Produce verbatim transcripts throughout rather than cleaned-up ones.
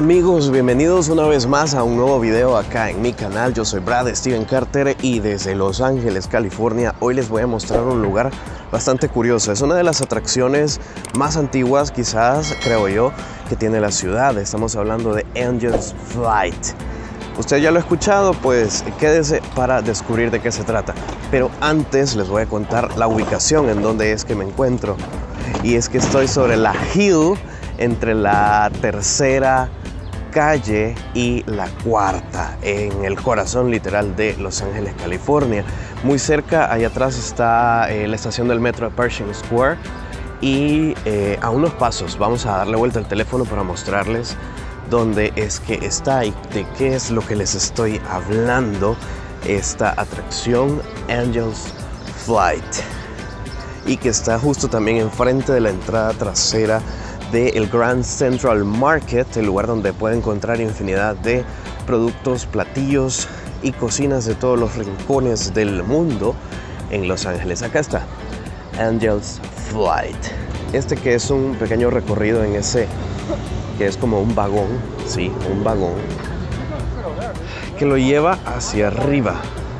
Amigos, bienvenidos una vez más a un nuevo video acá en mi canal. Yo soy Brad Steven Carter y desde Los Ángeles, California, hoy les voy a mostrar un lugar bastante curioso. Es una de las atracciones más antiguas, quizás, creo yo, que tiene la ciudad. Estamos hablando de Angels Flight. Usted ya lo ha escuchado, pues quédese para descubrir de qué se trata. Pero antes les voy a contar la ubicación en donde es que me encuentro. Y es que estoy sobre la Hill, entre la tercera calle y la cuarta, en el corazón literal de Los Ángeles, California. Muy cerca, allá atrás está eh, la estación del metro de Pershing Square y eh, a unos pasos vamos a darle vuelta al teléfono para mostrarles dónde es que está y de qué es lo que les estoy hablando, esta atracción Angels Flight, y que está justo también enfrente de la entrada trasera del Grand Central Market, el lugar donde puede encontrar infinidad de productos, platillos y cocinas de todos los rincones del mundo en Los Ángeles. Acá está Angels Flight, este que es un pequeño recorrido en ese que es como un vagón, sí, un vagón que lo lleva hacia arriba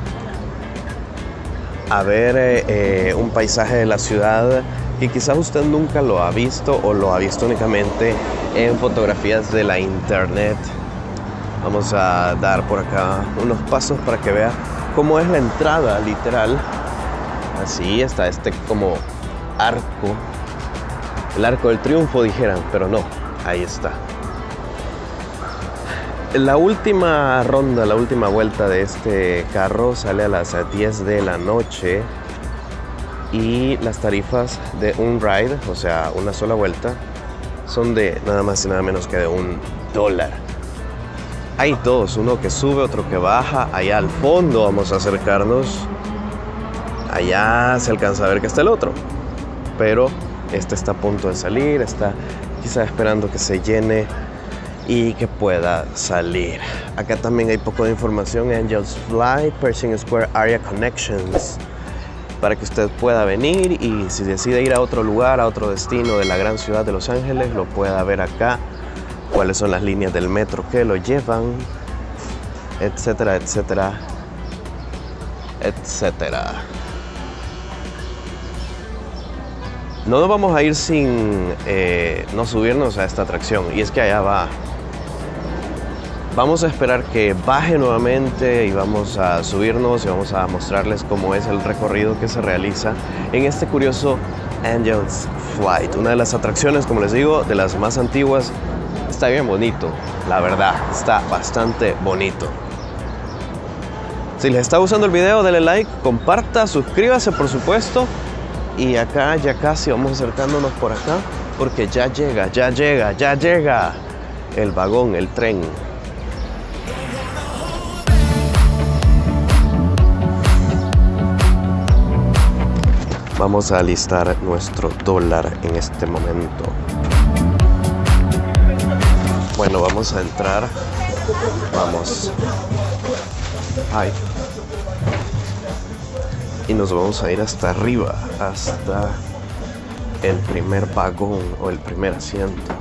a ver eh, eh, un paisaje de la ciudad que quizás usted nunca lo ha visto o lo ha visto únicamente en fotografías de la internet. Vamos a dar por acá unos pasos para que vea cómo es la entrada literal. Así está este como arco, el arco del triunfo dijeran, pero no, ahí está. La última ronda, la última vuelta de este carro sale a las diez de la noche. Y las tarifas de un ride, o sea, una sola vuelta, son de nada más y nada menos que de un dólar. Hay dos, uno que sube, otro que baja. Allá al fondo vamos a acercarnos. Allá se alcanza a ver que está el otro. Pero este está a punto de salir, está quizá esperando que se llene y que pueda salir. Acá también hay poco de información. Angels Flight, Pershing Square Area Connections, para que usted pueda venir y si decide ir a otro lugar, a otro destino de la gran ciudad de Los Ángeles, lo pueda ver acá, cuáles son las líneas del metro que lo llevan, etcétera, etcétera, etcétera. No nos vamos a ir sin eh, no subirnos a esta atracción, y es que allá va. Vamos a esperar que baje nuevamente y vamos a subirnos y vamos a mostrarles cómo es el recorrido que se realiza en este curioso Angels Flight. Una de las atracciones, como les digo, de las más antiguas. Está bien bonito, la verdad, está bastante bonito. Si les está gustando el video, denle like, comparta, suscríbase por supuesto. Y acá ya casi vamos acercándonos por acá, porque ya llega, ya llega, ya llega el vagón, el tren. Vamos a alistar nuestro dólar en este momento. Bueno, vamos a entrar. Vamos. Ay. Y nos vamos a ir hasta arriba, hasta el primer vagón o el primer asiento.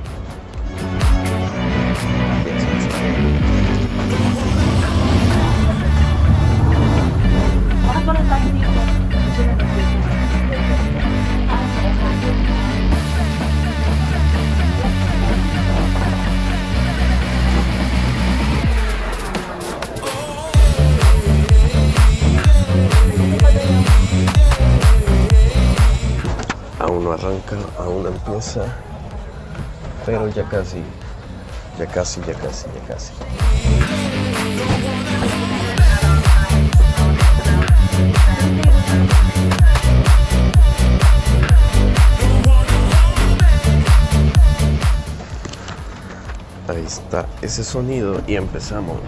Aún no arranca, aún no empieza, pero ya casi, ya casi, ya casi, ya casi. Ahí está ese sonido y empezamos.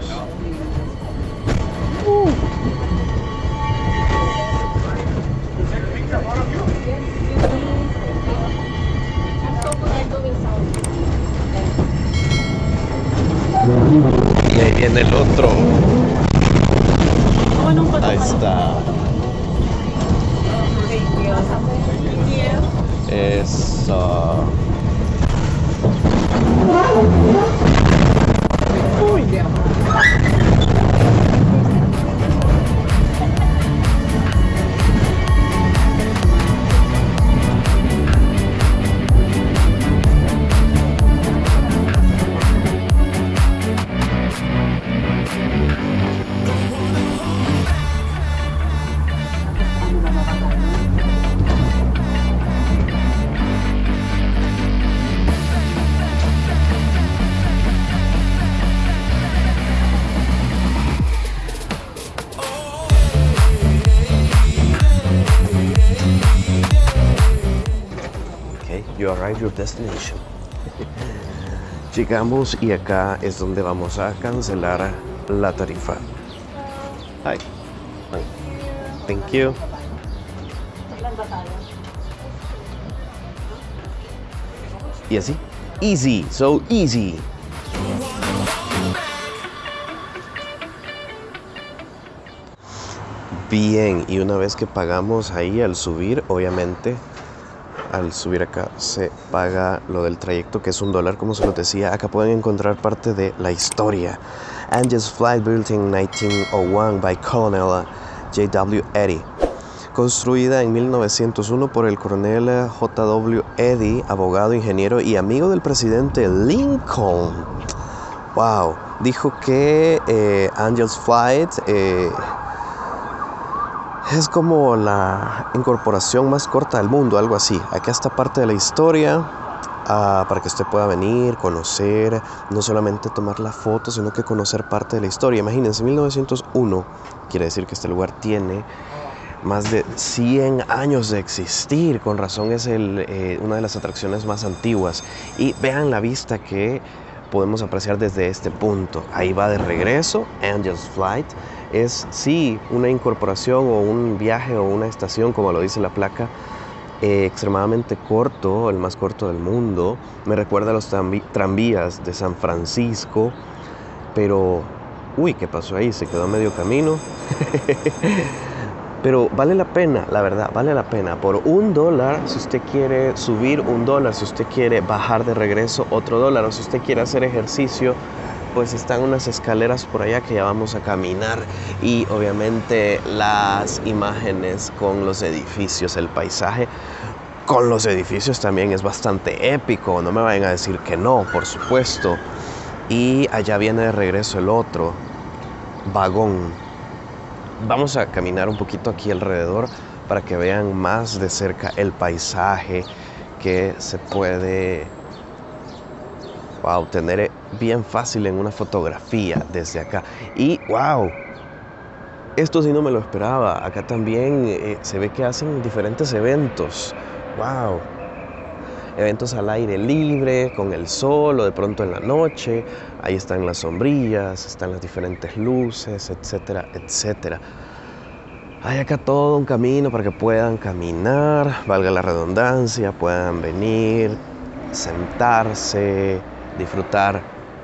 Uh. Y ahí viene el otro. Ahí está. Eso. you arrive your destination. Llegamos y acá es donde vamos a cancelar la tarifa. Hi. Thank you. Y así, easy, so easy. Bien, y una vez que pagamos ahí al subir, obviamente, al subir acá se paga lo del trayecto, que es un dólar, como se los decía. Acá pueden encontrar parte de la historia. Angels Flight built in nineteen oh one by Colonel J W Eddy. Construida en mil novecientos uno por el coronel J W Eddy, abogado, ingeniero y amigo del presidente Lincoln. Wow, dijo que eh, Angels Flight eh, es como la incorporación más corta del mundo, algo así. Acá está parte de la historia uh, para que usted pueda venir, conocer, no solamente tomar la foto, sino que conocer parte de la historia. Imagínense, mil novecientos uno quiere decir que este lugar tiene más de cien años de existir. Con razón es el, eh, una de las atracciones más antiguas. Y vean la vista que podemos apreciar desde este punto. Ahí va de regreso Angels Flight. Es sí una incorporación o un viaje o una estación, como lo dice la placa, eh, extremadamente corto, el más corto del mundo. Me recuerda a los tranvías de San Francisco, pero uy, ¿qué pasó ahí? Se quedó a medio camino. Pero vale la pena, la verdad, vale la pena. Por un dólar, si usted quiere subir, un dólar. Si usted quiere bajar de regreso, otro dólar. O si usted quiere hacer ejercicio, pues están unas escaleras por allá que ya vamos a caminar. Y obviamente las imágenes con los edificios, el paisaje con los edificios también es bastante épico. No me vayan a decir que no, por supuesto. Y allá viene de regreso el otro vagón. Vamos a caminar un poquito aquí alrededor para que vean más de cerca el paisaje que se puede wow, tener bien fácil en una fotografía desde acá. Y wow, esto sí no me lo esperaba. Acá también eh, se ve que hacen diferentes eventos. Wow. Eventos al aire libre, con el sol o de pronto en la noche. Ahí están las sombrillas, están las diferentes luces, etcétera, etcétera. Hay acá todo un camino para que puedan caminar, valga la redundancia, puedan venir, sentarse, disfrutar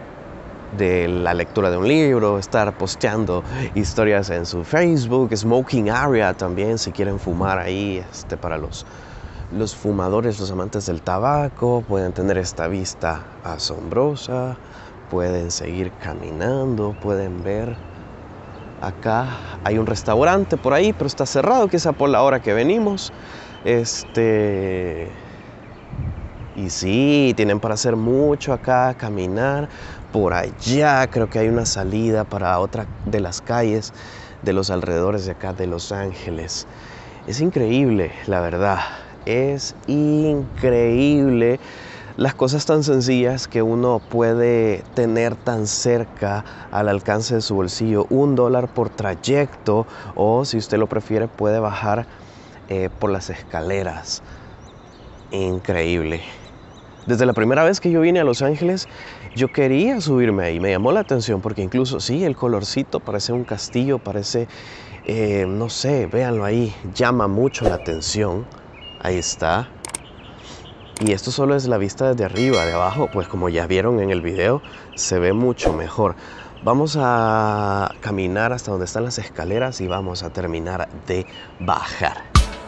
de la lectura de un libro, estar posteando historias en su Facebook, smoking area también, si quieren fumar ahí, este, para los Los fumadores, los amantes del tabaco, pueden tener esta vista asombrosa, pueden seguir caminando, pueden ver. Acá hay un restaurante por ahí, pero está cerrado, quizá por la hora que venimos. Este... Y sí, tienen para hacer mucho acá, caminar. Por allá creo que hay una salida para otra de las calles de los alrededores de acá de Los Ángeles. Es increíble, la verdad. Es increíble las cosas tan sencillas que uno puede tener tan cerca al alcance de su bolsillo. Un dólar por trayecto, o si usted lo prefiere puede bajar eh, por las escaleras. Increíble. Desde la primera vez que yo vine a Los Ángeles, yo quería subirme ahí. Me llamó la atención porque incluso, sí, el colorcito parece un castillo, parece, eh, no sé, véanlo ahí, llama mucho la atención. Ahí está. Y esto solo es la vista desde arriba. De abajo, pues como ya vieron en el video, se ve mucho mejor. Vamos a caminar hasta donde están las escaleras y vamos a terminar de bajar.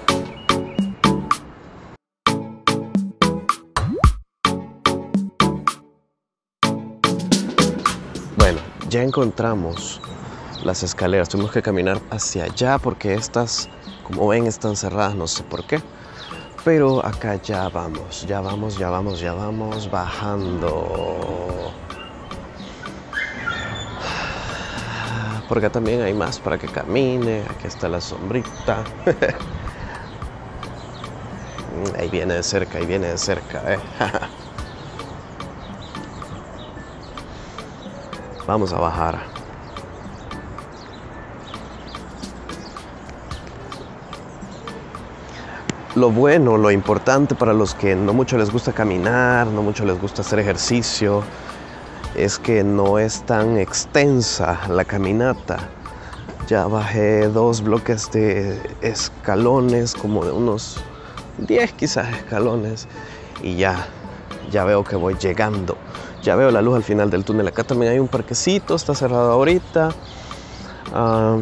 Bueno, ya encontramos las escaleras. Tuvimos que caminar hacia allá porque estas, como ven, están cerradas, no sé por qué. Pero acá ya vamos, ya vamos, ya vamos, ya vamos bajando. Por acá también hay más para que camine. Aquí está la sombrita. Ahí viene de cerca, ahí viene de cerca, ¿eh? Vamos a bajar. lo bueno, lo importante para los que no mucho les gusta caminar, no mucho les gusta hacer ejercicio, es que no es tan extensa la caminata. Ya bajé dos bloques de escalones, como de unos diez quizás escalones, y ya, ya veo que voy llegando. Ya veo la luz al final del túnel. Acá también hay un parquecito, está cerrado ahorita. Um,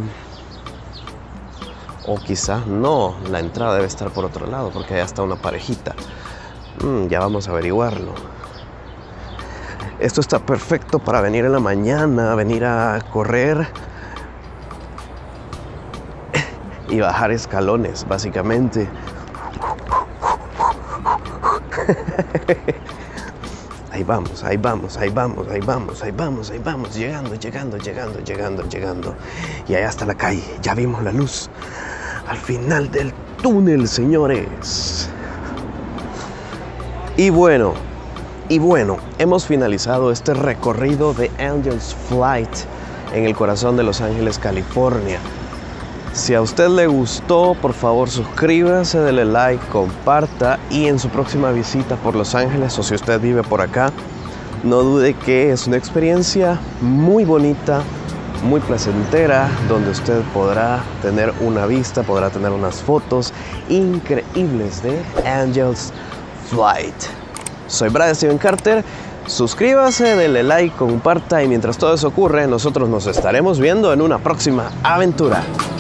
o quizás no, la entrada debe estar por otro lado, porque allá está una parejita. Mm, ya vamos a averiguarlo. Esto está perfecto para venir en la mañana, venir a correr y bajar escalones, básicamente. Ahí vamos, ahí vamos, ahí vamos, ahí vamos, ahí vamos, ahí vamos, llegando, llegando, llegando, llegando, llegando. Y allá está la calle, ya vimos la luz al final del túnel, señores. Y bueno, y bueno, hemos finalizado este recorrido de Angels Flight en el corazón de Los Ángeles, California. Si a usted le gustó, por favor suscríbase, dele like, comparta, y en su próxima visita por Los Ángeles, o si usted vive por acá, no dude que es una experiencia muy bonita, muy placentera, donde usted podrá tener una vista, podrá tener unas fotos increíbles de Angels Flight. Soy Brad Steven Carter. Suscríbase, dele like, comparta, y mientras todo eso ocurre, nosotros nos estaremos viendo en una próxima aventura.